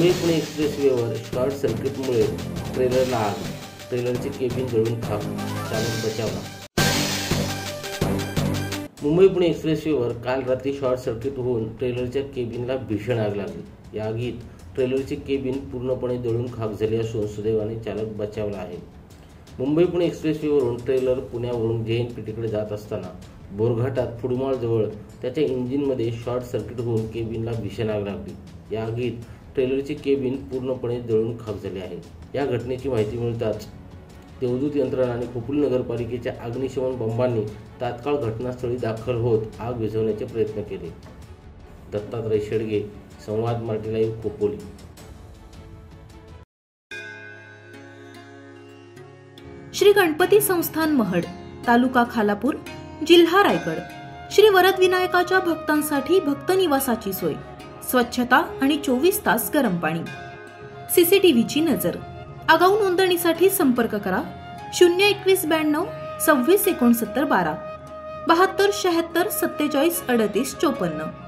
Mumbai Pune एक्सप्रेसवेवर short सर्किटमुळे ट्रेलरला आग, ट्रेलरचे cabin जळून खाक, चालक बचावला। मुंबई पुणे एक्सप्रेसवेवर काल रात्री शॉर्ट सर्किट होऊन ट्रेलरच्या केबिनला भीषण आग लागली। या आगीत ट्रेलरचे केबिन पूर्णपणे जळून खाक झाले असून सुदैवाने चालक बचावला आहे। मुंबई पुणे एक्सप्रेसवेवरून ट्रेलर पुण्यावरून JNPTकडे जात असताना बोरघाटात फुडमाळजवळ त्याच्या इंजिनमध्ये शॉर्ट सर्किट होऊन केबिनला भीषण आग लागली। या आगीत ट्रेलरचे केबिन पूर्णपणे जळून खाक झाले आहे। या घटनेची माहिती मिळताच देवदूत यंत्रणा आणि खोपोली नगरपालिकेच्या अग्निशमन बंबांनी तात्काळ घटनास्थळी दाखल होत आग विझवण्याचे प्रयत्न केले। दत्तात्रय शेडगे, संवाद मराठी लाईव्ह, खोपोली। श्री गणपती संस्थान महड, तालुका खालापूर, जिल्हा रायगड। श्री वरद विनायकाच्या भक्तांसाठी भक्त निवासाची सोय, स्वच्छता आणि 24 तास गरम पाणी, CCTVची नजर। आगाऊ नोंदणीसाठी संपर्क करा 02192 26 69 12 72 76 47 38 54।